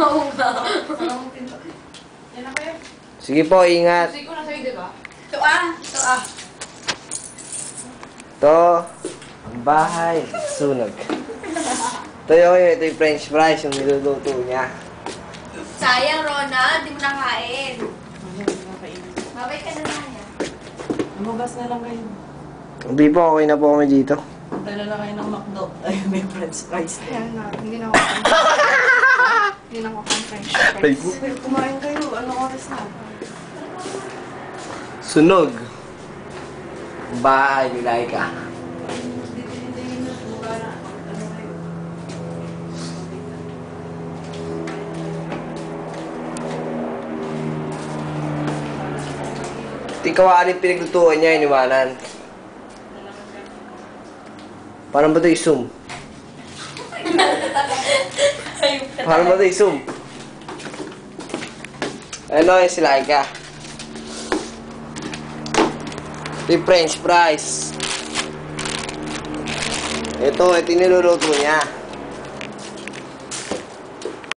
Oo nga. Yan na kayo. Sige po, ingat. Sige ko na sa'yo, diba? Ito ah. Ito, ang bahay, sunog. Ito yung french fries, yung niluluto niya. Sayang, Ronald. Di mo nakain. Babay ka na lang yan. Mamugas na lang kayo. Hindi po, okay na po kami dito. Punta na lang kayo ng McDo. Ay, may french fries. Yan na. Hindi na ako Hindi na ako french fries. Kumain kayo. Anong oras na? Sunog. Bahay ni Laika. Ikaw anong pinaglutuan niya, iniwanan. Paano ba ito i-zoom? Paano ba ito i-zoom? Ano yung si Laika? Yung french fries. Ito niluluto niya.